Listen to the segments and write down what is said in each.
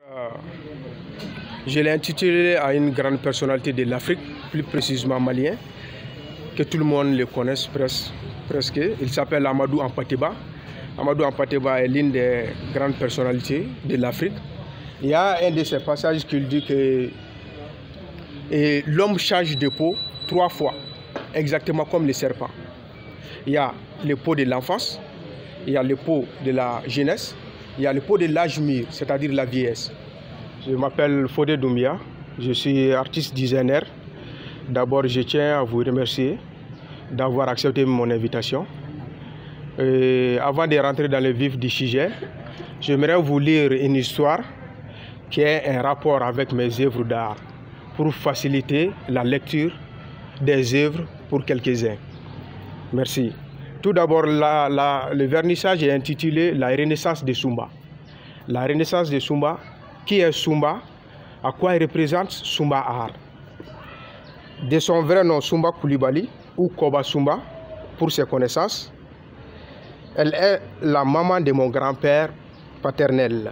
Je l'ai intitulé à une grande personnalité de l'Afrique, plus précisément malien, que tout le monde le connaisse presque. Il s'appelle Amadou Hampâté-Bâ. Amadou Hampâté-Bâ est l'une des grandes personnalités de l'Afrique. Il y a un de ses passages qui dit que l'homme change de peau 3 fois, exactement comme le serpent. Il y a le peau de l'enfance, il y a le peau de la jeunesse, il y a le peau de l'âge mûr, c'est-à-dire la vieillesse. Je m'appelle Fodé Doumbia, je suis artiste designer. D'abord, je tiens à vous remercier d'avoir accepté mon invitation. Avant de rentrer dans le vif du sujet, j'aimerais vous lire une histoire qui a un rapport avec mes œuvres d'art pour faciliter la lecture des œuvres pour quelques-uns. Merci. Tout d'abord, le vernissage est intitulé « La Renaissance de Sumba ». La Renaissance de Sumba. Qui est Sumba? À quoi il représente Sumba Art? De son vrai nom Sumba Coulibaly ou Koba Sumba, pour ses connaissances, elle est la maman de mon grand-père paternel.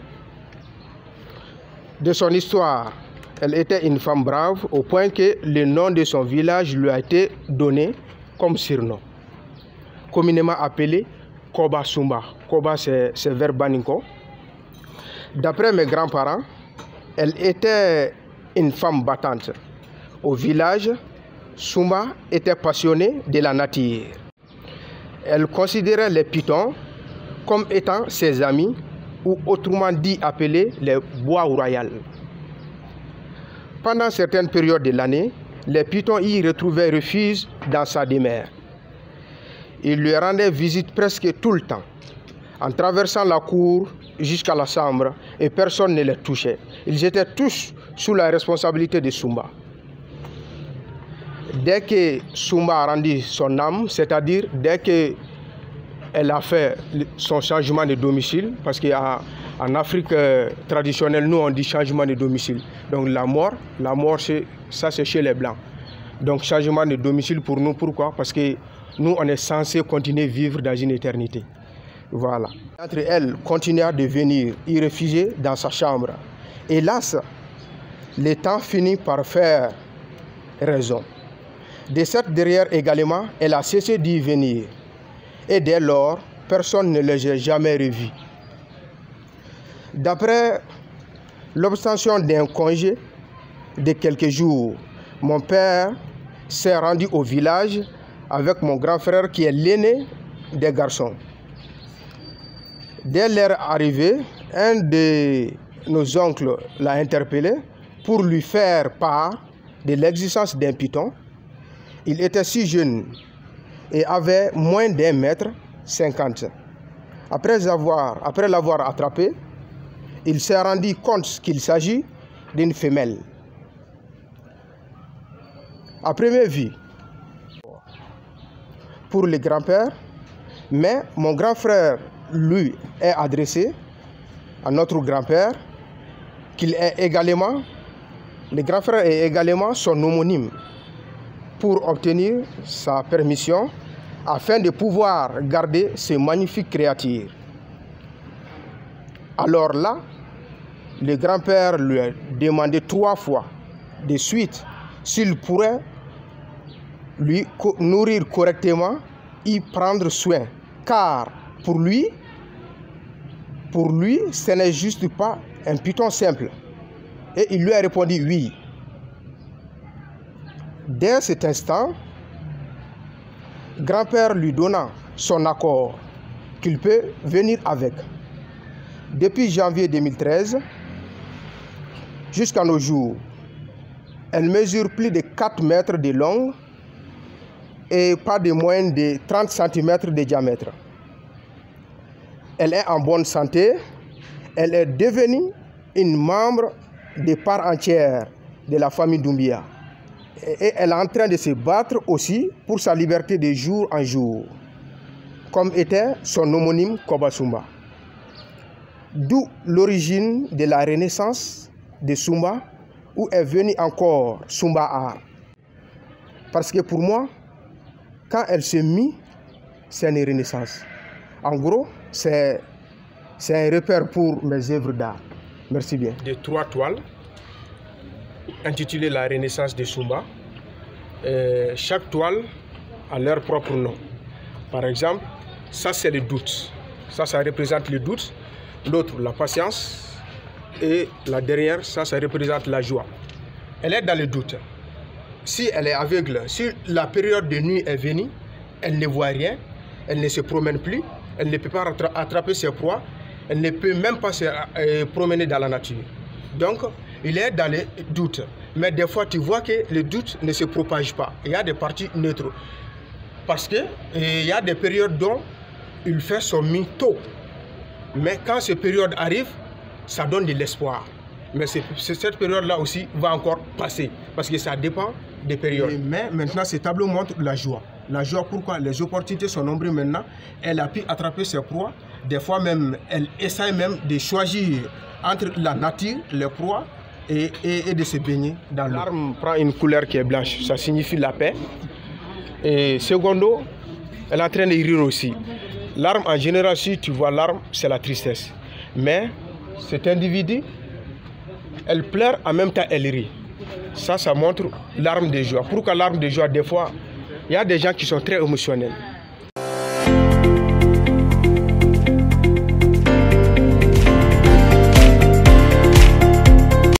De son histoire, elle était une femme brave au point que le nom de son village lui a été donné comme surnom, communément appelé Koba Sumba. Koba, c'est vers Baninko. D'après mes grands-parents, elle était une femme battante. Au village, Sumba était passionnée de la nature. Elle considérait les pitons comme étant ses amis, ou autrement dit appelés les bois royaux. Pendant certaines périodes de l'année, les pitons y retrouvaient refuge dans sa demeure. Ils lui rendaient visite presque tout le temps, en traversant la cour jusqu'à la chambre, et personne ne les touchait. Ils étaient tous sous la responsabilité de Sumba. Dès que Sumba a rendu son âme, c'est-à-dire dès qu'elle a fait son changement de domicile, parce qu'en Afrique traditionnelle, nous on dit changement de domicile. Donc la mort ça c'est chez les Blancs. Donc changement de domicile pour nous, pourquoi? Parce que nous on est censé continuer à vivre dans une éternité. Voilà. Entre elles, continua de venir y réfugier dans sa chambre. Hélas, le temps finit par faire raison. De cette derrière également, elle a cessé d'y venir. Et dès lors, personne ne les a jamais revus. D'après l'obtention d'un congé de quelques jours, mon père s'est rendu au village avec mon grand frère qui est l'aîné des garçons. Dès leur arrivée, un de nos oncles l'a interpellé pour lui faire part de l'existence d'un python. Il était si jeune et avait moins d'1,50 m. Après l'avoir attrapé, il s'est rendu compte qu'il s'agit d'une femelle. À première vue, pour le grand-père, mais mon grand frère lui est adressé à notre grand-père, le grand frère est également son homonyme, pour obtenir sa permission afin de pouvoir garder ces magnifiques créatures. Alors là, le grand-père lui a demandé 3 fois de suite s'il pourrait lui nourrir correctement, y prendre soin, car pour lui, ce n'est juste pas un python simple. Et il lui a répondu oui. Dès cet instant, grand-père lui donna son accord qu'il peut venir avec. Depuis janvier 2013 jusqu'à nos jours, elle mesure plus de 4 mètres de long et pas de moins de 30 cm de diamètre. Elle est en bonne santé. Elle est devenue une membre de part entière de la famille Doumbia. Et elle est en train de se battre aussi pour sa liberté de jour en jour, comme était son homonyme Koba Sumba. D'où l'origine de la renaissance de Sumba, où est venu encore Sumba Art. Parce que pour moi, quand elle se mit, c'est une renaissance. En gros, c'est un repère pour mes œuvres d'art. Merci bien. De 3 toiles intitulées La Renaissance de Sumba. Chaque toile a leur propre nom. Par exemple, ça c'est le doute. Ça représente le doute. L'autre, la patience. Et la dernière, ça représente la joie. Elle est dans le doute. Si elle est aveugle, si la période de nuit est venue, elle ne voit rien, elle ne se promène plus, elle ne peut pas attraper ses proies, elle ne peut même pas se promener dans la nature. Donc, il est dans le doute. Mais des fois, tu vois que le doute ne se propage pas. Il y a des parties neutres. Parce qu'il y a des périodes dont il fait son nid tôt. Mais quand cette période arrive, ça donne de l'espoir. Mais cette période-là aussi va encore passer. Parce que ça dépend des périodes. Mais maintenant, ce tableau montre la joie. La joie, pourquoi? Les opportunités sont nombreuses maintenant. Elle a pu attraper ses proies. Des fois même, elle essaie même de choisir entre la nature, les proies, et de se baigner dans l'eau. L'arme prend une couleur qui est blanche. Ça signifie la paix. Et secondo, elle est en train de rire aussi. L'arme, en général, si tu vois l'arme, c'est la tristesse. Mais cet individu, elle pleure, en même temps elle rit. Ça montre l'arme de joie. Pourquoi l'arme de joie? Des fois, il y a des gens qui sont très émotionnels.